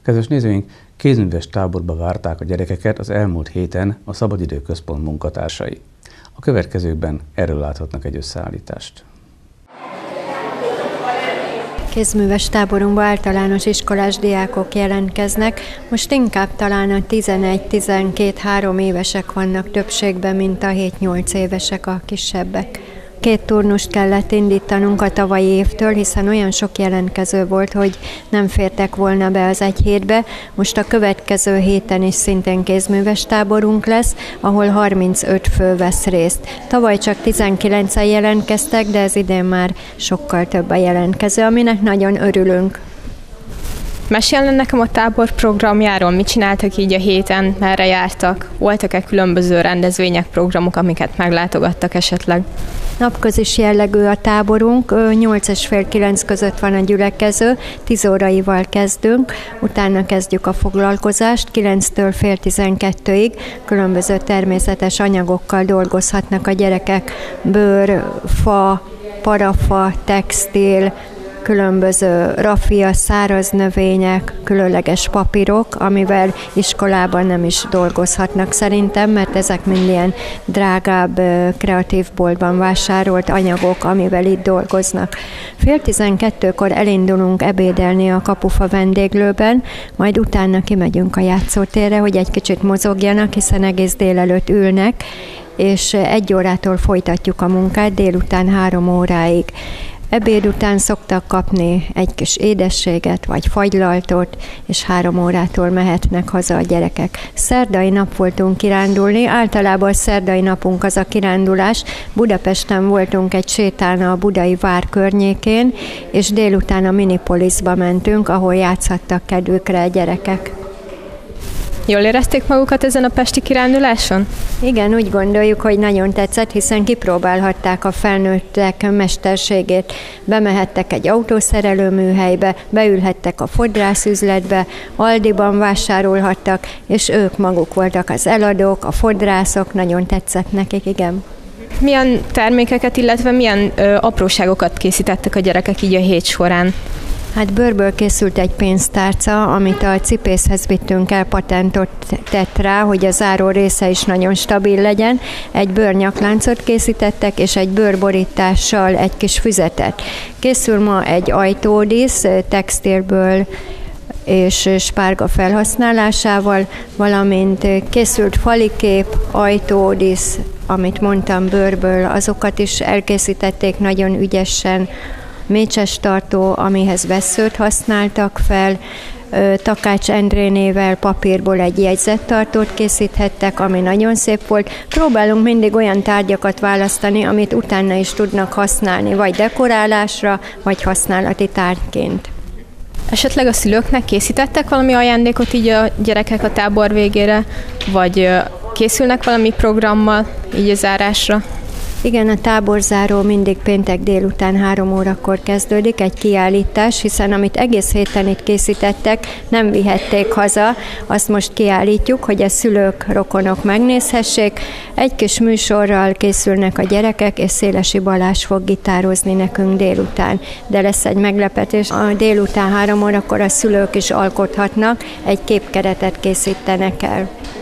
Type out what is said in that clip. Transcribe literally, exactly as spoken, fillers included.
Kedves nézőink, kézműves táborba várták a gyerekeket az elmúlt héten a Szabadidő Központ munkatársai. A következőkben erről láthatnak egy összeállítást. Kézműves táborunkba általános iskolás diákok jelentkeznek, most inkább talán a tizenegy-tizenkét-három évesek vannak többségben, mint a hét-nyolc évesek a kisebbek. Két turnust kellett indítanunk a tavalyi évtől, hiszen olyan sok jelentkező volt, hogy nem fértek volna be az egy hétbe. Most a következő héten is szintén kézműves táborunk lesz, ahol harmincöt fő vesz részt. Tavaly csak tizenkilencen jelentkeztek, de ez idén már sokkal több a jelentkező, aminek nagyon örülünk. Mesélne nekem a tábor programjáról, mit csináltak így a héten, merre jártak? Voltak-e különböző rendezvények, programok, amiket meglátogattak esetleg? Napközis jellegű a táborunk, nyolc és fél kilenc között van a gyülekező, tíz óraival kezdünk, utána kezdjük a foglalkozást, kilenctől fél tizenkettőig különböző természetes anyagokkal dolgozhatnak a gyerekek, bőr, fa, parafa, textil, különböző raffia, száraz növények, különleges papírok, amivel iskolában nem is dolgozhatnak szerintem, mert ezek mind ilyen drágább, kreatív boltban vásárolt anyagok, amivel itt dolgoznak. Fél tizenkettőkor elindulunk ebédelni a Kapufa vendéglőben, majd utána kimegyünk a játszótérre, hogy egy kicsit mozogjanak, hiszen egész délelőtt ülnek, és egy órától folytatjuk a munkát, délután három óráig. Ebéd után szoktak kapni egy kis édességet, vagy fagylaltot, és három órától mehetnek haza a gyerekek. Szerdai nap voltunk kirándulni, általában a szerdai napunk az a kirándulás. Budapesten voltunk egy sétán a Budai vár környékén, és délután a Minipolisba mentünk, ahol játszhattak kedvükre a gyerekek. Jól érezték magukat ezen a pesti kiránduláson? Igen, úgy gondoljuk, hogy nagyon tetszett, hiszen kipróbálhatták a felnőttek mesterségét. Bemehettek egy autószerelő műhelybe, beülhettek a fodrászüzletbe, Aldiban vásárolhattak, és ők maguk voltak az eladók, a fodrászok, nagyon tetszett nekik, igen. Milyen termékeket, illetve milyen ö, apróságokat készítettek a gyerekek így a hét során? Hát bőrből készült egy pénztárca, amit a cipészhez vittünk el, patentot tett rá, hogy a záró része is nagyon stabil legyen. Egy bőrnyakláncot készítettek, és egy bőrborítással egy kis füzetet. Készül ma egy ajtódísz textilből és spárga felhasználásával, valamint készült falikép, ajtódísz, amit mondtam bőrből, azokat is elkészítették nagyon ügyesen, mécses tartó, amihez vesszőt használtak fel, Takács Endrénével papírból egy jegyzettartót készíthettek, ami nagyon szép volt. Próbálunk mindig olyan tárgyakat választani, amit utána is tudnak használni, vagy dekorálásra, vagy használati tárgyként. Esetleg a szülőknek készítettek valami ajándékot így a gyerekek a tábor végére, vagy készülnek valami programmal így a zárásra? Igen, a táborzáró mindig péntek délután három órakor kezdődik, egy kiállítás, hiszen amit egész héten itt készítettek, nem vihették haza, azt most kiállítjuk, hogy a szülők, rokonok megnézhessék. Egy kis műsorral készülnek a gyerekek, és Szélesi Balázs fog gitározni nekünk délután. De lesz egy meglepetés, a délután három órakor a szülők is alkothatnak, egy képkeretet készítenek el.